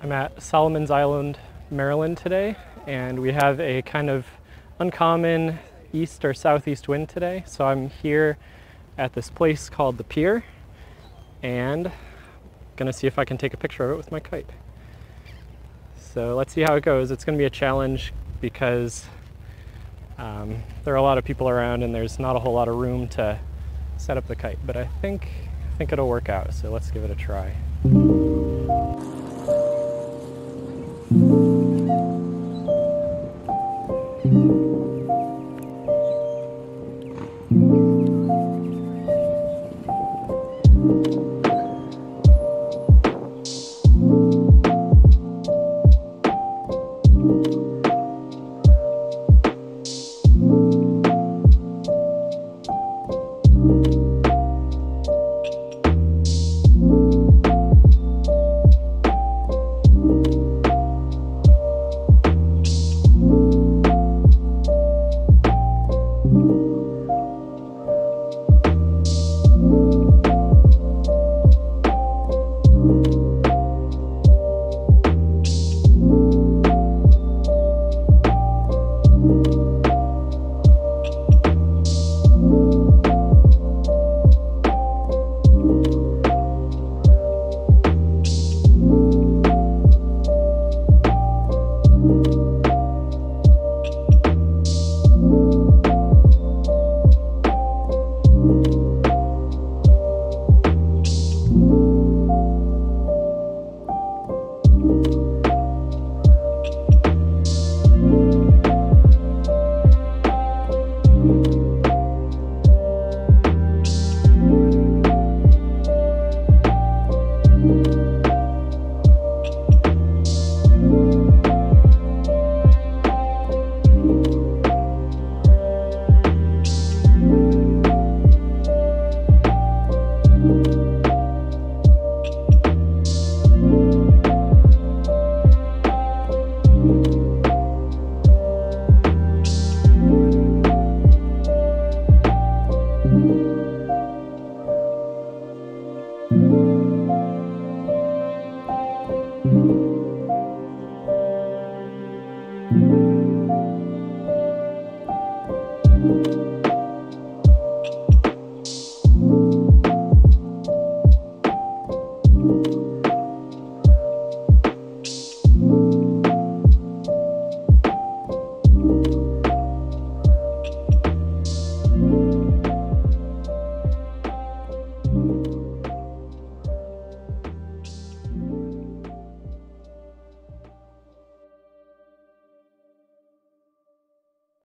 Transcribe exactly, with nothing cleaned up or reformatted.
I'm at Solomon's Island, Maryland today, and we have a kind of uncommon east or southeast wind today. So I'm here at this place called the Pier, and I'm gonna see if I can take a picture of it with my kite. So let's see how it goes. It's gonna be a challenge because um, there are a lot of people around and there's not a whole lot of room to set up the kite, but I think, I think it'll work out. So let's give it a try.